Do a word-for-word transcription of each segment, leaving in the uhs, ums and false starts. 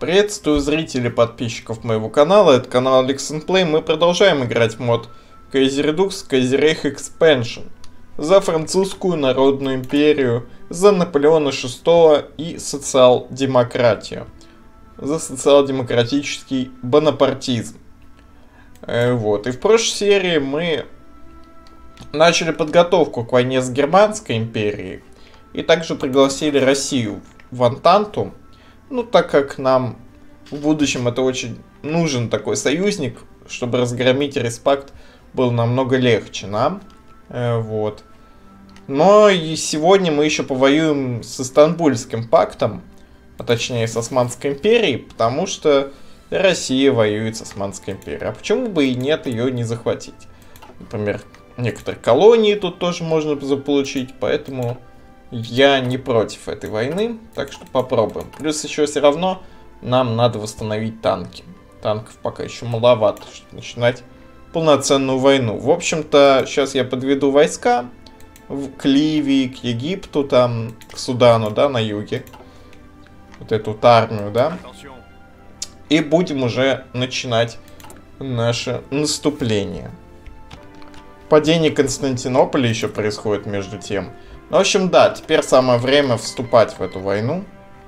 Приветствую зрителей и подписчиков моего канала, это канал AlexandPlay. Мы продолжаем играть в мод Kaiser Redux Kaiserreich Expansion за французскую народную империю, за Наполеона шестого и социал-демократию, за социал-демократический бонапартизм. Э, вот. И в прошлой серии мы начали подготовку к войне с Германской империей и также пригласили Россию в Антанту. Ну, так как нам в будущем это очень нужен такой союзник, чтобы разгромить Респакт было намного легче нам. Э, вот. Но и сегодня мы еще повоюем с Истанбульским пактом, а точнее с Османской империей, потому что Россия воюет с Османской империей. А почему бы и нет ее не захватить? Например, некоторые колонии тут тоже можно заполучить, поэтому я не против этой войны, так что попробуем. Плюс еще все равно нам надо восстановить танки. Танков пока еще маловато, чтобы начинать полноценную войну. В общем-то, сейчас я подведу войска к Ливии, к Египту, там, к Судану, да, на юге. Вот эту вот армию, да. И будем уже начинать наше наступление. Падение Константинополя еще происходит между тем. В общем, да, теперь самое время вступать в эту войну.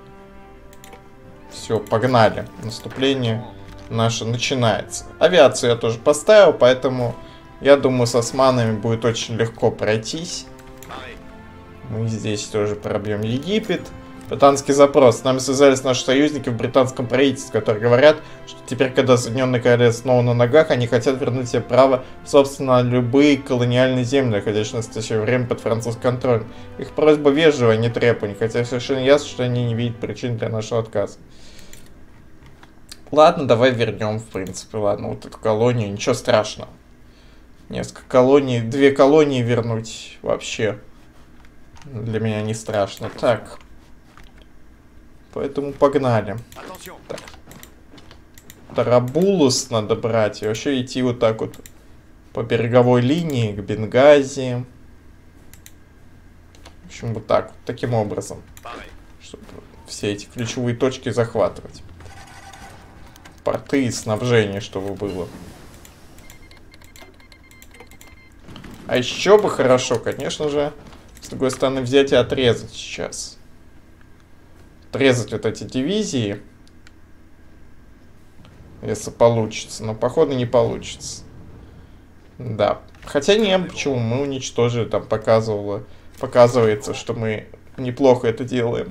Все, погнали. Наступление наше начинается. Авиацию я тоже поставил, поэтому я думаю, с османами будет очень легко пройтись. Мы здесь тоже пробьем Египет. Британский запрос. С нами связались наши союзники в британском правительстве, которые говорят, что теперь, когда Соединенное Королевство снова на ногах, они хотят вернуть себе право, собственно, на любые колониальные земли, находящиеся в настоящее время под французским контролем. Их просьба вежливая, не требования, хотя совершенно ясно, что они не видят причин для нашего отказа. Ладно, давай вернем, в принципе, ладно, вот эту колонию, ничего страшного. Несколько колоний, две колонии вернуть вообще для меня не страшно. Так. Поэтому погнали. Так. Тарабулус надо брать. И вообще идти вот так вот по береговой линии к Бенгази. В общем, вот так вот. Таким образом. Чтобы все эти ключевые точки захватывать. Порты и снабжение, чтобы было. А еще бы хорошо, конечно же, с другой стороны, взять и отрезать сейчас. Отрезать вот эти дивизии, если получится. Но, походу, не получится. Да. Хотя не, почему? Мы уничтожили, там показывало, показывается, что мы неплохо это делаем.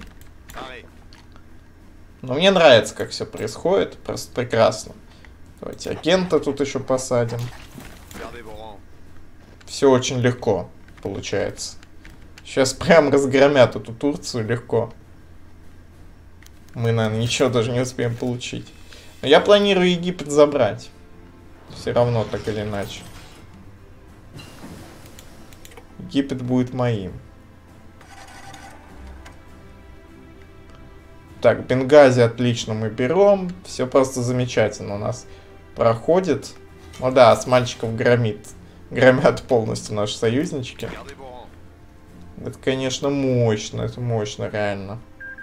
Но мне нравится, как все происходит. Просто прекрасно. Давайте агента тут еще посадим. Все очень легко получается. Сейчас прям разгромят эту Турцию легко. Мы, наверное, ничего даже не успеем получить. Но я планирую Египет забрать. Все равно, так или иначе. Египет будет моим. Так, Бенгази отлично мы берем. Все просто замечательно у нас проходит. Ну да, с мальчиков громит. Громят полностью наши союзнички. Это, конечно, мощно. Это мощно, реально.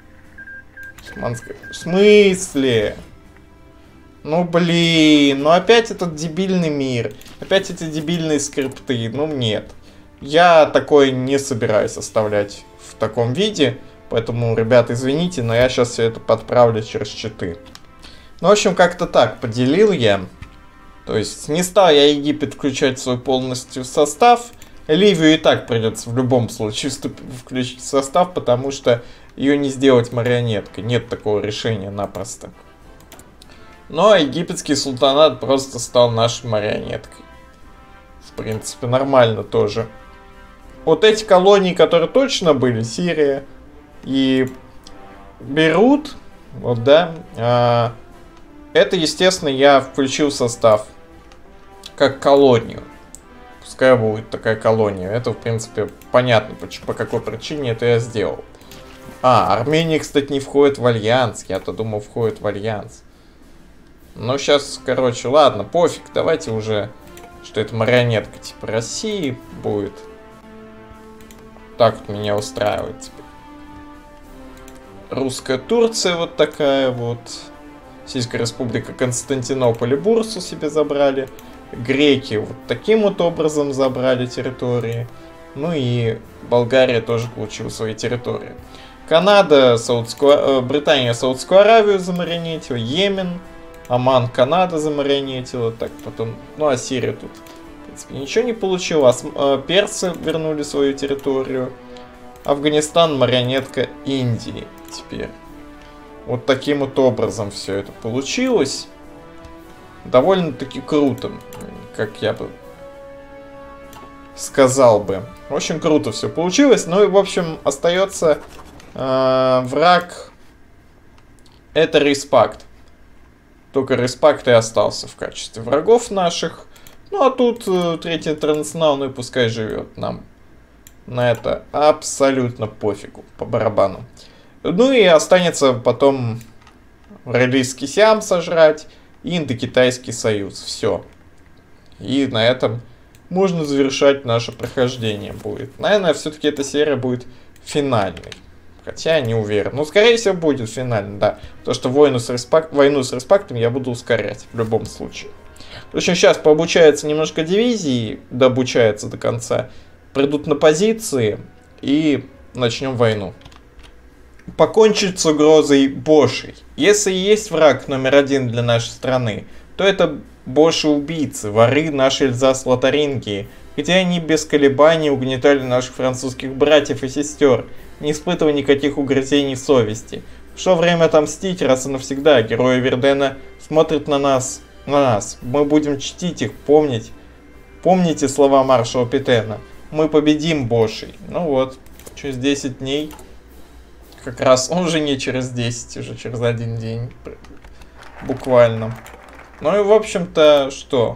В смысле? Ну блин, ну опять этот дебильный мир. Опять эти дебильные скрипты. Ну нет. Я такое не собираюсь оставлять в таком виде. Поэтому, ребят, извините, но я сейчас все это подправлю через читы. Ну, в общем, как-то так поделил я. То есть не стал я Египет включать в свой полностью состав. Ливию и так придется в любом случае включить в состав, потому что ее не сделать марионеткой. Нет такого решения напросто. Но египетский султанат просто стал нашей марионеткой. В принципе, нормально тоже. Вот эти колонии, которые точно были, Сирия и Бейрут, вот да, а, это, естественно, я включил в состав как колонию. Пускай будет такая колония. Это, в принципе, понятно, почему, по какой причине это я сделал. А, Армения, кстати, не входит в альянс. Я-то думал, входит в альянс. Ну, сейчас, короче, ладно, пофиг. Давайте уже, что это марионетка типа России будет. Так вот меня устраивает теперь. Русская Турция вот такая вот. Российская Республика Константинополь и Бурсу себе забрали. Греки вот таким вот образом забрали территории. Ну и Болгария тоже получила свои территории. Канада, Саудскую, Британия Саудскую Аравию замаринетила. Йемен, Оман, Канада замаринетила. Так, потом, ну а Сирия тут, в принципе, ничего не получила. Персы вернули свою территорию. Афганистан марионетка Индии теперь. Вот таким вот образом все это получилось. Довольно-таки круто, как я бы сказал бы. Очень круто все получилось. Ну и, в общем, остается э, враг. Это Респакт. Только Респакт и остался в качестве врагов наших. Ну а тут э, Третий Интернационал, ну и пускай живет. Нам на это абсолютно пофигу, по барабану. Ну и останется потом Релийский Сиам сожрать и Индокитайский союз. Все. И на этом можно завершать наше прохождение будет. Наверное, все-таки эта серия будет финальной. Хотя я не уверен. Но, скорее всего, будет финальной, да. Потому что войну с, Респак... войну с Респактом я буду ускорять в любом случае. В общем, сейчас пообучается немножко дивизии, дообучается до конца. Придут на позиции и начнем войну. Покончить с угрозой Бошей. Если есть враг номер один для нашей страны, то это Боши-убийцы, воры нашей Эльзас-Лотарингии, где они без колебаний угнетали наших французских братьев и сестер, не испытывая никаких угрызений совести. Пришло время отомстить раз и навсегда. Герои Вердена смотрят на нас, на нас. Мы будем чтить их, помнить. Помните слова маршала Петена. Мы победим Бошей. Ну вот, через десять дней. Как раз, ну, уже не через десять, уже через один день. Буквально. Ну и, в общем-то, что?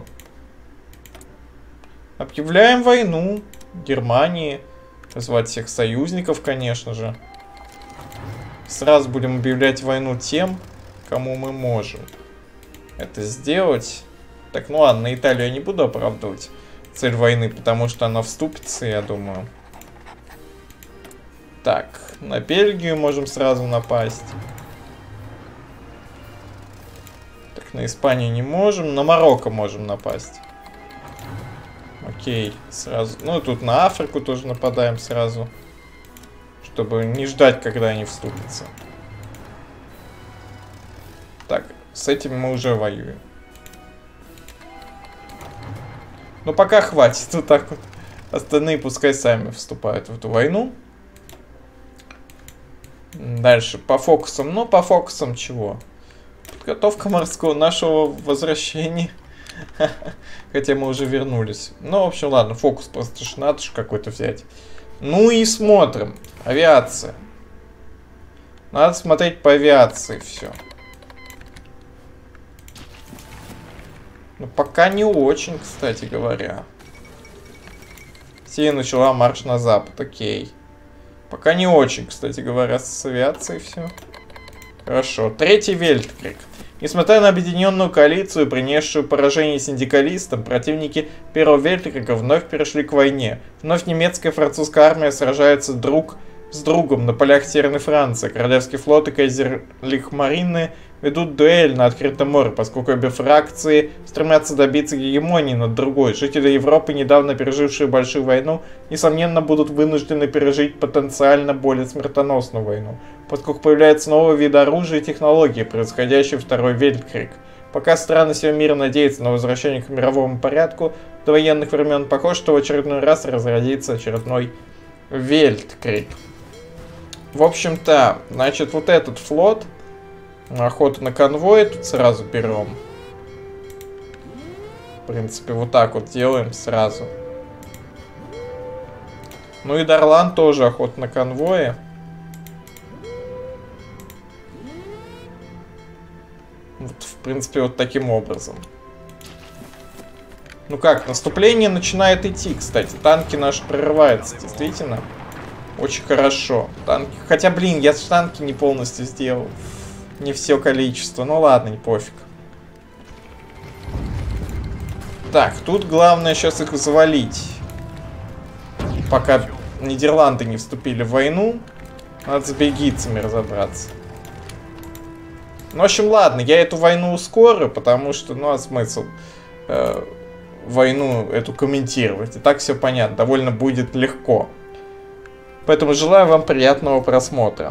Объявляем войну Германии. Звать всех союзников, конечно же. Сразу будем объявлять войну тем, кому мы можем это сделать. Так, ну ладно, на Италию я не буду оправдывать цель войны, потому что она вступится, я думаю. Так, на Бельгию можем сразу напасть. Так, на Испанию не можем. На Марокко можем напасть. Окей, сразу. Ну, тут на Африку тоже нападаем сразу. Чтобы не ждать, когда они вступятся. Так, с этим мы уже воюем. Но пока хватит. Вот так вот. Остальные пускай сами вступают в эту войну. Дальше по фокусам. Ну, по фокусам чего? Подготовка морского нашего возвращения. Хотя мы уже вернулись. Ну, в общем, ладно, фокус просто ж надо же какой-то взять. Ну и смотрим. Авиация. Надо смотреть по авиации все. Ну, пока не очень, кстати говоря. Сия начала марш на запад, окей. Пока не очень, кстати говоря, с авиацией все. Хорошо. Третий Вельткриг. Несмотря на объединенную коалицию, принесшую поражение синдикалистам, противники Первого Вельткрига вновь перешли к войне. Вновь немецкая и французская армия сражаются друг с другом на полях Северной Франции. Королевский флот и Кайзерлих-Марины ведут дуэль на открытом море, поскольку обе фракции стремятся добиться гегемонии над другой. Жители Европы, недавно пережившие большую войну, несомненно будут вынуждены пережить потенциально более смертоносную войну, поскольку появляются новые виды оружия и технологий, происходящие Второй Вельткриг. Пока страны всего мира надеются на возвращение к мировому порядку до военных времен, похоже, что в очередной раз разразится очередной Вельткриг. В общем-то, значит, вот этот флот, охота на конвой, тут сразу берем. В принципе, вот так вот делаем сразу. Ну и Дарлан тоже охота на конвои. Вот, в принципе, вот таким образом. Ну как, наступление начинает идти, кстати. Танки наши прорываются, действительно. Очень хорошо. Танки... Хотя, блин, я танки не полностью сделал. Не все количество. Ну ладно, не пофиг. Так, тут главное сейчас их завалить. Пока Нидерланды не вступили в войну. Надо с бельгийцами разобраться. Ну, в общем, ладно, я эту войну ускорю, потому что, ну, а смысл э, войну эту комментировать? И так все понятно, довольно будет легко. Поэтому желаю вам приятного просмотра.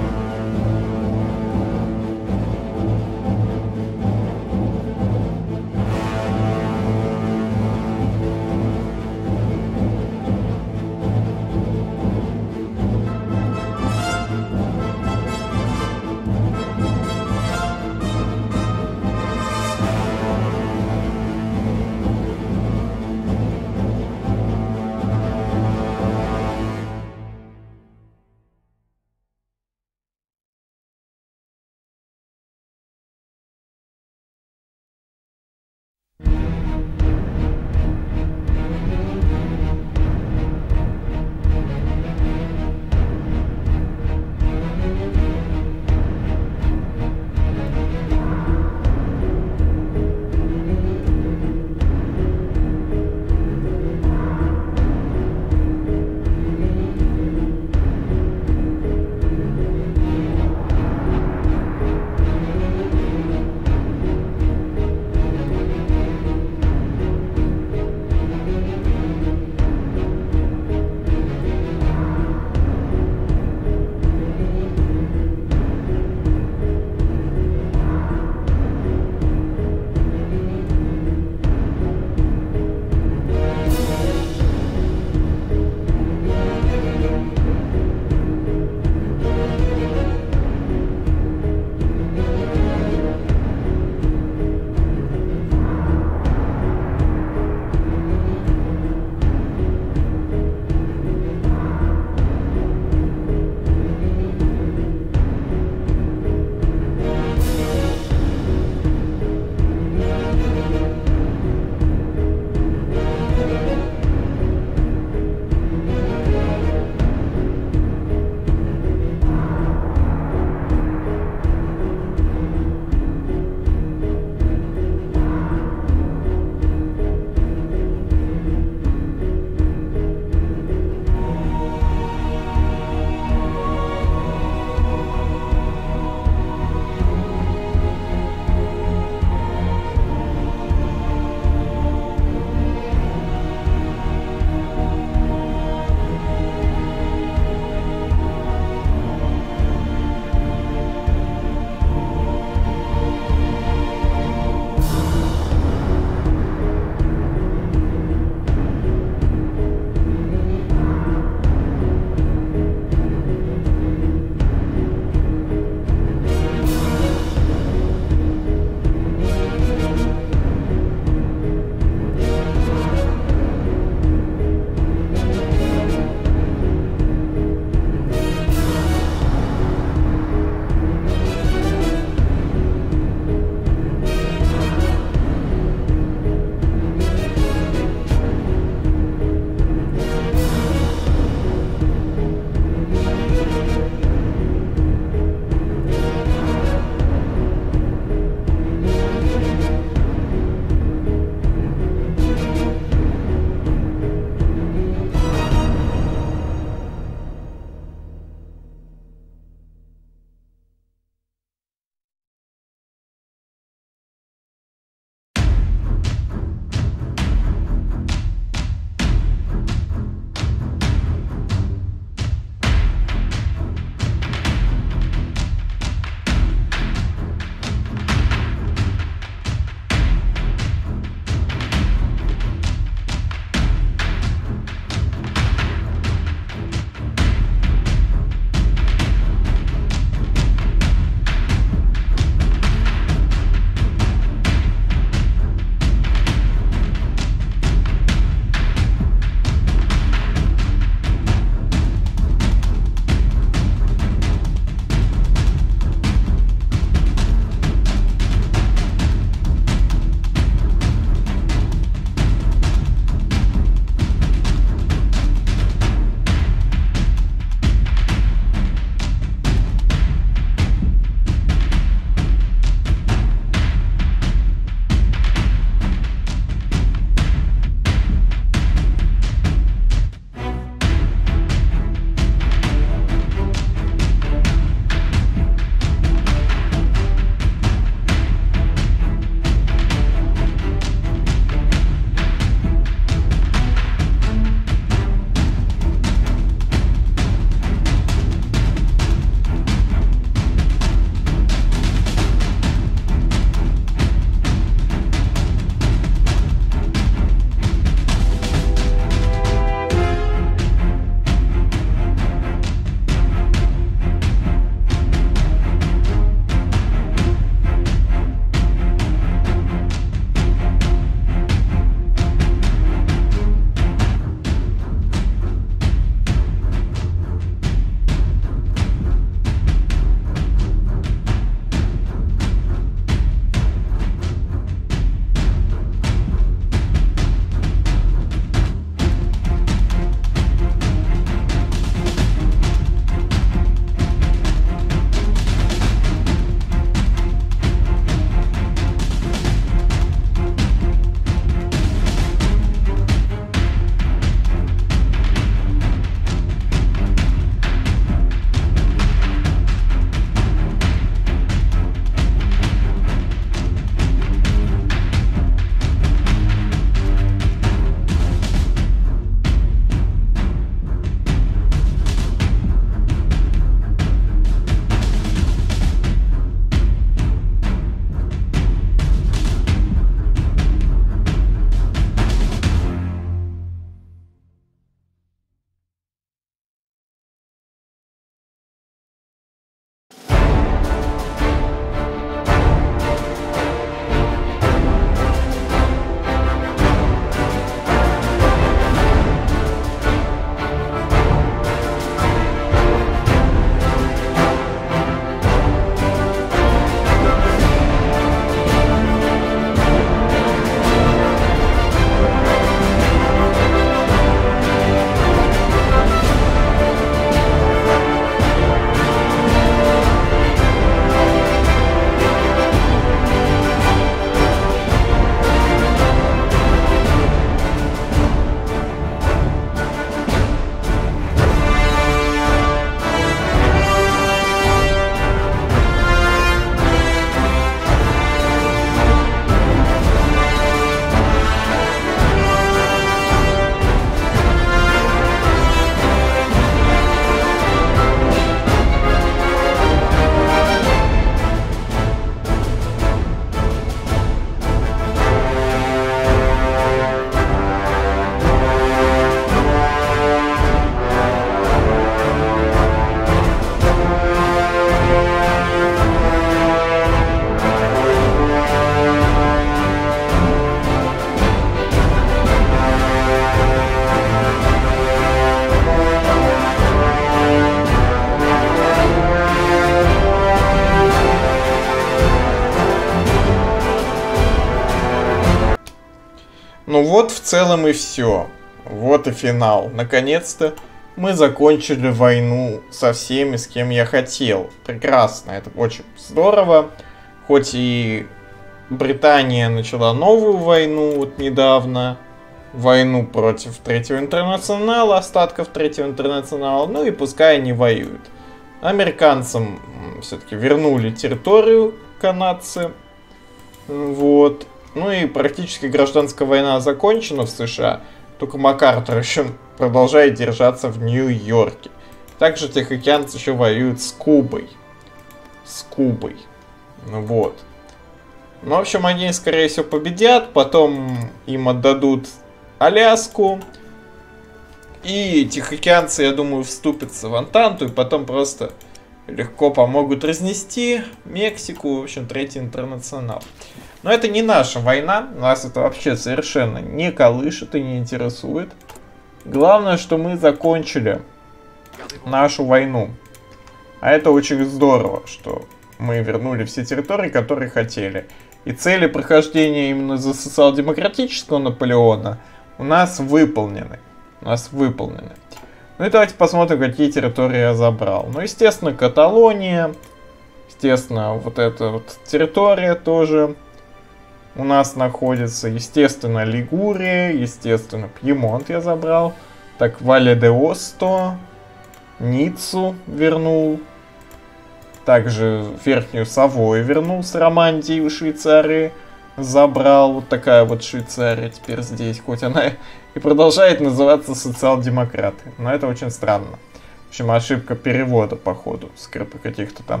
вот в целом и все. Вот и финал. Наконец-то мы закончили войну со всеми, с кем я хотел. Прекрасно, это очень здорово. Хоть и Британия начала новую войну вот недавно. Войну против Третьего Интернационала, остатков Третьего Интернационала. Ну и пускай они воюют. Американцам все-таки вернули территорию канадцы. Вот. Ну и практически гражданская война закончена в США. Только МакАртур еще продолжает держаться в Нью-Йорке. Также тихоокеанцы еще воюют с Кубой. С Кубой. Вот. Ну, в общем, они, скорее всего, победят. Потом им отдадут Аляску. И тихоокеанцы, я думаю, вступятся в Антанту. И потом просто легко помогут разнести Мексику. В общем, Третий Интернационал. Но это не наша война. Нас это вообще совершенно не колышет и не интересует. Главное, что мы закончили нашу войну. А это очень здорово, что мы вернули все территории, которые хотели. И цели прохождения именно за социал-демократического Наполеона у нас выполнены. У нас выполнены. Ну и давайте посмотрим, какие территории я забрал. Ну, естественно, Каталония. Естественно, вот эта вот территория тоже у нас находится. Естественно, Лигурия. Естественно, Пьемонт я забрал. Так, Вале де Осто. Ниццу вернул. Также Верхнюю Савою вернул с Романдии в Швейцарии. Забрал. Вот такая вот Швейцария теперь здесь. Хоть она и продолжает называться социал-демократы. Но это очень странно. В общем, ошибка перевода, походу. Скрип каких-то там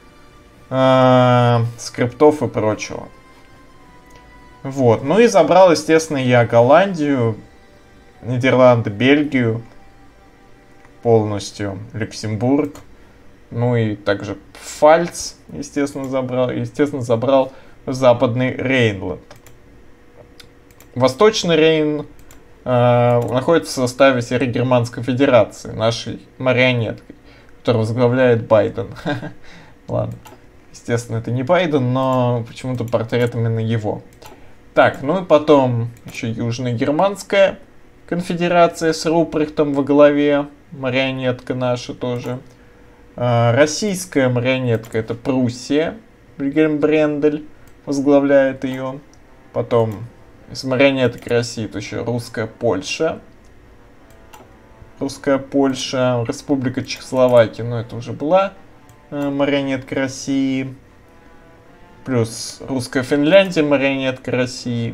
э, скриптов и прочего. Вот. Ну и забрал, естественно, я Голландию, Нидерланды, Бельгию. Полностью. Люксембург. Ну и также Пфальц, естественно, забрал. Естественно, забрал Западный Рейнланд. Восточный Рейн э, находится в составе Северо-Германской Федерации, нашей марионеткой, которую возглавляет Байден. Ладно. Естественно, это не Байден, но почему-то портрет именно его. Так, ну и потом еще Южная Германская Конфедерация с Рупрехтом во главе. Марионетка наша тоже. Российская марионетка — это Пруссия. Вильгельм Брендель возглавляет ее. Потом из марионеток России то еще русская Польша. Русская Польша. Республика Чехословакия. Но это уже была марионетка России. Плюс русская Финляндия, марионетка России.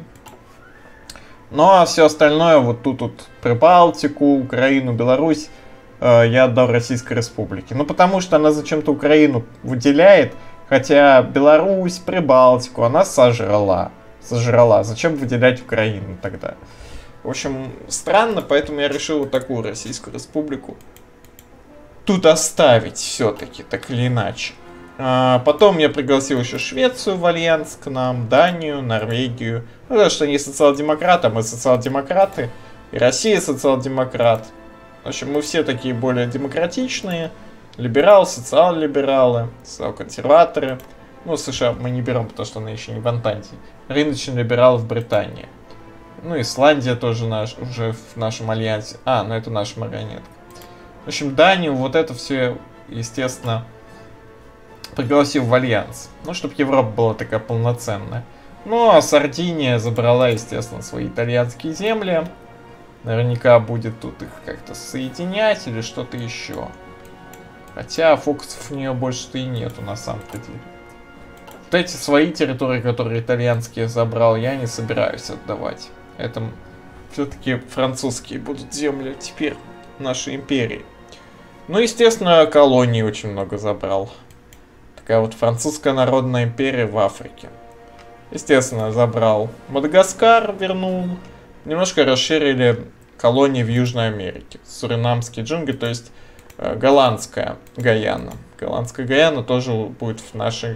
Ну а все остальное, вот тут вот Прибалтику, Украину, Беларусь, я отдал Российской Республике. Ну, потому что она зачем-то Украину выделяет, хотя Беларусь, Прибалтику она сожрала. Сожрала. Зачем выделять Украину тогда? В общем, странно, поэтому я решил вот такую Российскую Республику тут оставить все-таки, так или иначе. А потом я пригласил еще Швецию в альянс к нам, Данию, Норвегию. Ну, потому что они социал-демократы, а мы социал-демократы. И Россия социал-демократ. В общем, мы все такие более демократичные. Либералы, социал-либералы, социал-консерваторы. Ну, США мы не берем, потому что она еще не в Антанте. Рыночный либерал в Британии. Ну, Исландия тоже наш, уже в нашем альянсе. А, ну это наша марионетка. В общем, Данию, вот это все, естественно, пригласил в альянс. Ну, чтобы Европа была такая полноценная. Ну, а Сардиния забрала, естественно, свои итальянские земли. Наверняка будет тут их как-то соединять или что-то еще. Хотя фокусов у нее больше-то и нету на самом-то деле. Вот эти свои территории, которые итальянские забрал, я не собираюсь отдавать. Это все-таки французские будут земли теперь нашей империи. Ну, естественно, колонии очень много забрал. Такая вот французская народная империя в Африке. Естественно, забрал Мадагаскар, вернул. Немножко расширили колонии в Южной Америке. Суринамские джунгли, то есть э, голландская Гаяна. Голландская Гаяна тоже будет в нашей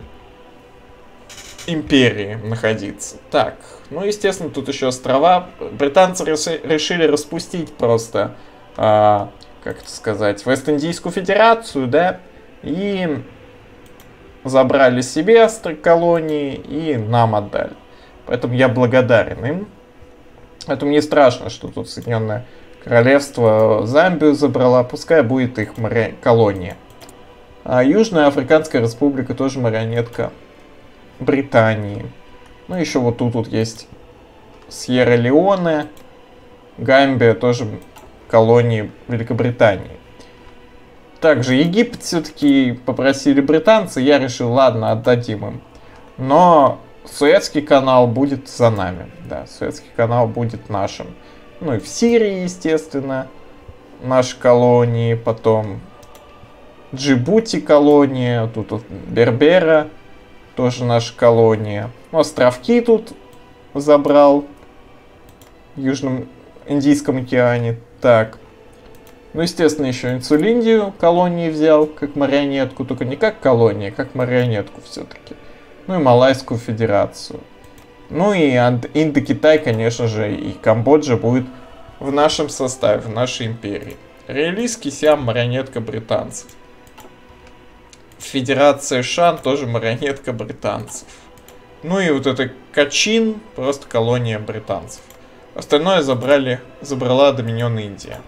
империи находиться. Так, ну, естественно, тут еще острова. Британцы решили распустить просто, э, как это сказать, Вест-Индийскую Федерацию, да, и забрали себе колонии и нам отдали. Поэтому я благодарен им. Поэтому не страшно, что тут Соединенное Королевство Замбию забрала, пускай будет их мари... колония. А Южная Африканская Республика тоже марионетка Британии. Ну, еще вот тут вот есть Сьерра-Леоне, Гамбия, тоже колонии Великобритании. Также Египет все-таки попросили британцы, я решил, ладно, отдадим им. Но Суэцкий канал будет за нами, да, Суэцкий канал будет нашим. Ну и в Сирии, естественно, наши колонии, потом Джибути колония, тут вот Бербера, тоже наша колония. Ну, островки тут забрал в Южном Индийском океане. Так, ну, естественно, еще Инсулиндию колонии взял, как марионетку, только не как колония, как марионетку все-таки. Ну и Малайскую Федерацию. Ну и Индокитай, конечно же, и Камбоджа будет в нашем составе, в нашей империи. Реалийский Сиам марионетка британцев. Федерация Шан тоже марионетка британцев. Ну и вот это Качин, просто колония британцев. Остальное забрали, забрала Доминион Индия.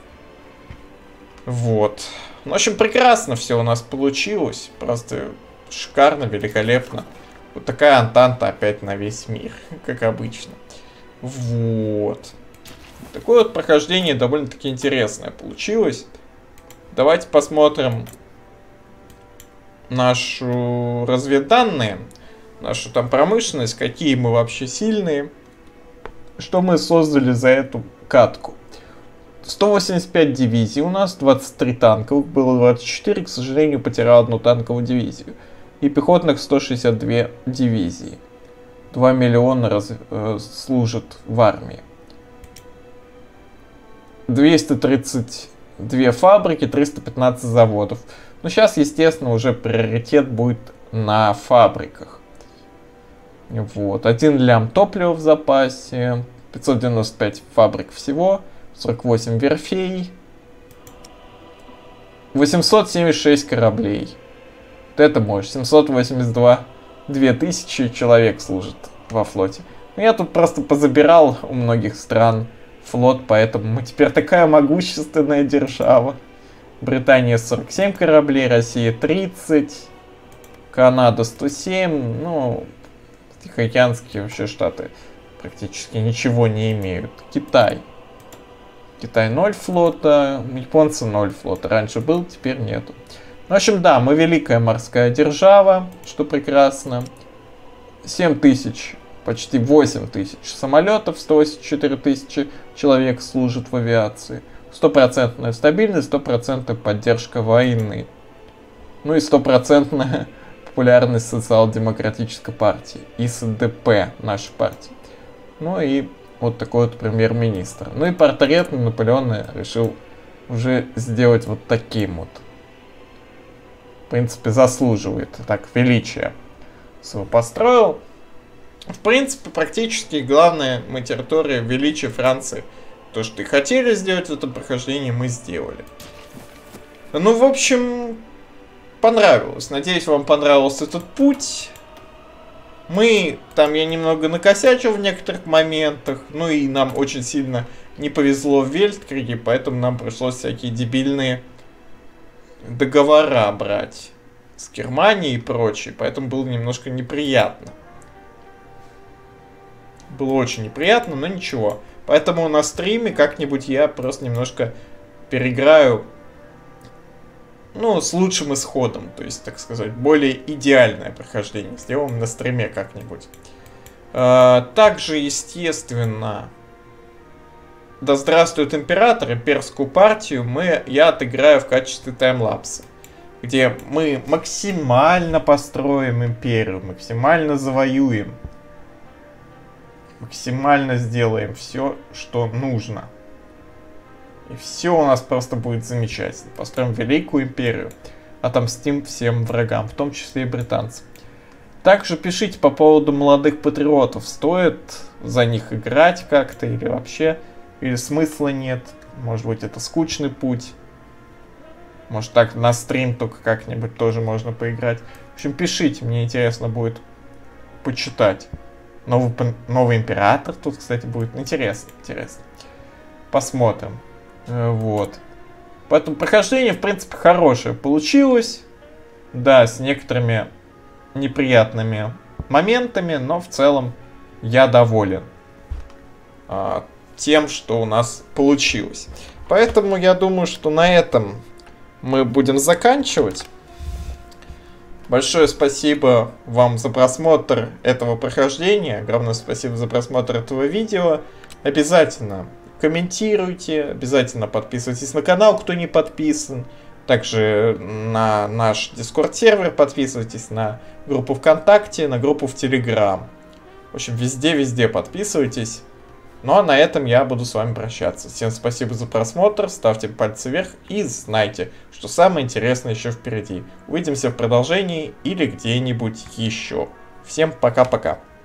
Вот. В общем, прекрасно все у нас получилось. Просто шикарно, великолепно. Вот такая антанта опять на весь мир, как обычно. Вот. Такое вот прохождение довольно-таки интересное получилось. Давайте посмотрим нашу разведданные, нашу там промышленность, какие мы вообще сильные. Что мы создали за эту катку. сто восемьдесят пять дивизий у нас, двадцать три танковых, было двадцать четыре, к сожалению, потерял одну танковую дивизию. И пехотных сто шестьдесят две дивизии. два миллиона раз, э, служат в армии. двести тридцать две фабрики, триста пятнадцать заводов. Но сейчас, естественно, уже приоритет будет на фабриках. Вот. один лям топлива в запасе, пятьсот девяносто пять фабрик всего, сорок восемь верфей, восемьсот семьдесят шесть кораблей. Вот это мощь. семьсот восемьдесят два, две тысячи человек служит во флоте. Но я тут просто позабирал у многих стран флот, поэтому мы теперь такая могущественная держава. Британия сорок семь кораблей, Россия тридцать, Канада сто семь, ну, Тихоокеанские вообще штаты практически ничего не имеют. Китай. Китай ноль флота, японцы ноль флота. Раньше был, теперь нету. В общем, да, мы великая морская держава, что прекрасно. семь тысяч, почти восемь тысяч самолетов, сто восемьдесят четыре тысячи человек служат в авиации. Стопроцентная стабильность, стопроцентная поддержка войны. Ну и стопроцентная популярность социал-демократической партии. ИСДП нашей партии. Ну и вот такой вот премьер-министр. Ну и портрет Наполеона решил уже сделать вот таким вот. В принципе, заслуживает так величия своего построил. В принципе, практически главная мы территория величия Франции. То, что и хотели сделать в этом прохождении, мы сделали. Ну, в общем, понравилось. Надеюсь, вам понравился этот путь. Мы, там я немного накосячил в некоторых моментах. Ну и нам очень сильно не повезло в Вельткриге, поэтому нам пришлось всякие дебильные договора брать с Германией и прочее. Поэтому было немножко неприятно. Было очень неприятно, но ничего. Поэтому на стриме как-нибудь я просто немножко переиграю, ну, с лучшим исходом. То есть, так сказать, более идеальное прохождение сделаем на стриме как-нибудь. А, также, естественно, да здравствует император, имперскую партию мы, я отыграю в качестве таймлапса. Где мы максимально построим империю, максимально завоюем. Максимально сделаем все, что нужно. И все у нас просто будет замечательно. Построим великую империю. Отомстим всем врагам, в том числе и британцам. Также пишите по поводу молодых патриотов. Стоит за них играть как-то или вообще? Или смысла нет? Может быть, это скучный путь? Может, так на стрим только как-нибудь тоже можно поиграть? В общем, пишите, мне интересно будет почитать. Новый, новый император тут, кстати, будет. Интересно, интересно. Посмотрим. Вот. Поэтому прохождение, в принципе, хорошее получилось. Да, с некоторыми неприятными моментами, но в целом я доволен а, тем, что у нас получилось. Поэтому я думаю, что на этом мы будем заканчивать. Большое спасибо вам за просмотр этого прохождения. Огромное спасибо за просмотр этого видео. Обязательно комментируйте, обязательно подписывайтесь на канал, кто не подписан. Также на наш Discord-сервер подписывайтесь, на группу ВКонтакте, на группу в Телеграм. В общем, везде-везде подписывайтесь. Ну а на этом я буду с вами прощаться. Всем спасибо за просмотр, ставьте пальцы вверх и знайте, что самое интересное еще впереди. Увидимся в продолжении или где-нибудь еще. Всем пока-пока.